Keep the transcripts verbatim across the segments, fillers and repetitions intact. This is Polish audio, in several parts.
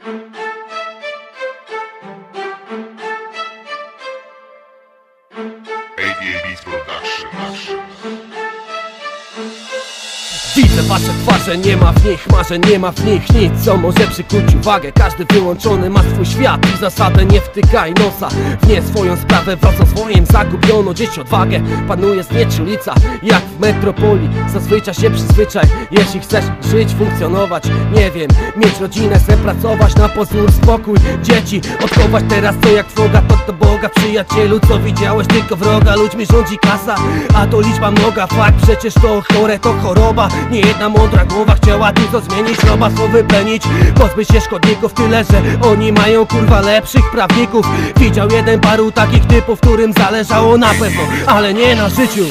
Widzę wasze twarze, nie ma w nich marzeń, nie ma w nich nic, co może przykuć uwagę. Każdy wyłączony ma swój świat i zasadę nie wtykaj nosa w nie swoją sprawę. Wraz o swoim zagubiono dziś odwagę. Panuje znieczulica jak w metropolii. Zazwyczaj się przyzwyczaj, jeśli chcesz żyć, funkcjonować. Nie wiem, mieć rodzinę, se pracować na pozór, spokój dzieci odchować teraz co jak trwoga, to do Boga. Przyjacielu, co widziałeś tylko wroga, ludźmi rządzi kasa, a to liczba mnoga. Fakt, przecież to chore, to choroba. Nie jedna mądra głowa chciała dużo zmienić, roba co wyplenić, pozbyć się szkodników. Tyle, że oni mają kurwa lepszych prawników. Widział jeden paru takich typów, którym zależało na pewno, ale nie na życiu.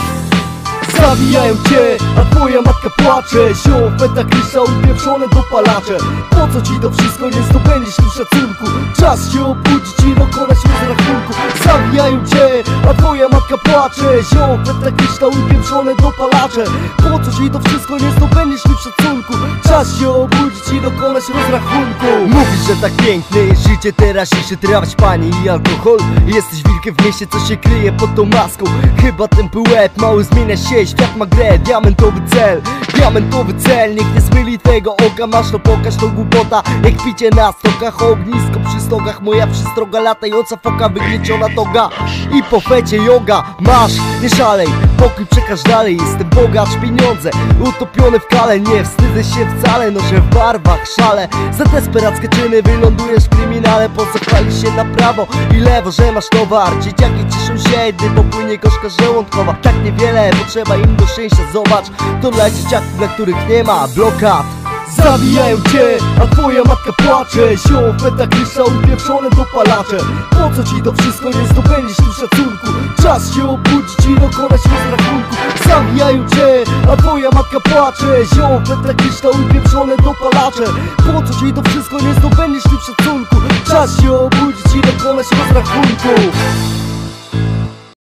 Zabijają cię, a twoja matka płacze. Ziom, petakrysa, upieprzone dopalacze. Po co ci to wszystko, nie zdobędziesz tu szacunku. Czas się obudzić i dokonać rozrachunku. Zabijają cię, a twoja matka płacze. Ziom, petakrysa, upieprzone dopalacze. Po co ci to wszystko, nie zdobędziesz tu szacunku. Czas się obudzić i dokonać rozrachunku. Mówisz, że tak piękne jest życie teraźniejsze, trawać pani i alkohol. Jesteś wilkiem w mieście, co się kryje pod tą maską. Chyba ten pyłet mały zmienia się. Świat ma grę, diamentowy cel, diamentowy cel. Niech nie zmyli twojego oka, masz to pokaż, to głupota. Jak picie na stokach, ognisko przy stogach. Moja przystroga, latająca foka, wygnieciona toga. I po fecie yoga, masz, nie szalej, pokój przekaż dalej. Jestem bogacz, pieniądze utopione w kale. Nie wstydzę się wcale, noszę w barwach szale. Za desperackie czyny wylądujesz w kryminale. Po co chwalisz się na prawo i lewo, że masz towar? Dzieciaki cieszą się, gdy popłynie gorzka żołądkowa. Tak niewiele potrzeba im do szczęścia, zobacz. To dla dzieciaków, dla których nie ma blokad. Zabijają cię, a twoja matka płacze. Ziom, petakrysa, upieprzone dopalacze. Po co ci to wszystko, nie zdobędziesz tu szacunku. Czas się obudzić i dokonać rozrachunku. Zabijają cię, a twoja matka płacze. Ziom, petakrysa, upieprzone dopalacze. Po co ci to wszystko, nie zdobędziesz tu szacunku. Czas się obudzić i dokonać rozrachunku.